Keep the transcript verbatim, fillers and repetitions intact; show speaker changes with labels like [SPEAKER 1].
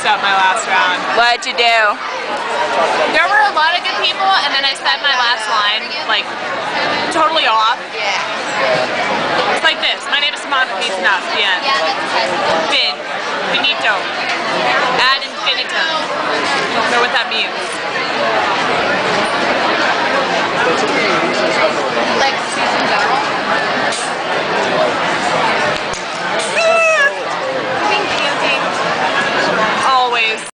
[SPEAKER 1] up my last round.
[SPEAKER 2] What'd you do?
[SPEAKER 1] There were a lot of good people, and then I said my last line, like, totally off. It's like this. My name is Samantha, peace enough, the end. Fin. Finito. Add